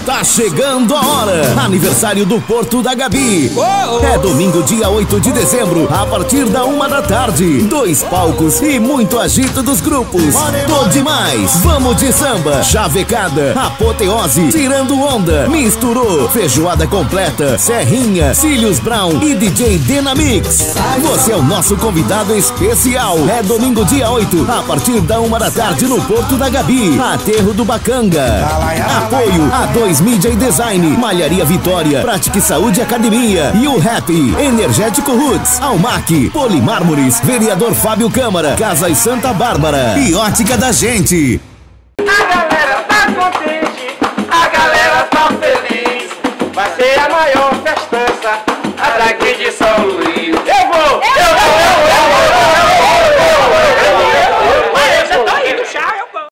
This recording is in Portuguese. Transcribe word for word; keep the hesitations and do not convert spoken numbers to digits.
Tá chegando a hora. Aniversário do Porto da Gabi. É domingo, dia oito de dezembro, a partir da uma da tarde. Dois palcos e muito agito dos grupos. Tô demais. Vamos de samba, chavecada, apoteose, tirando onda, misturou, feijoada completa, serrinha, Cílios Brown e D J Dynamix. Você é o nosso convidado especial. É domingo, dia oito, a partir da uma da tarde no Porto da Gabi, Aterro do Bacanga. Apoio a dois Mídia e Design, Malharia Vitória, Prática e Saúde Academia e o Happy, Energético Roots, Almac, Polimármores, Vereador Fábio Câmara, Casas Santa Bárbara e Ótica da Gente. A galera tá contente, a galera tá feliz. Vai ser a maior festança, a daqui de São Luís. Eu vou, eu vou, eu vou, eu vou, eu vou.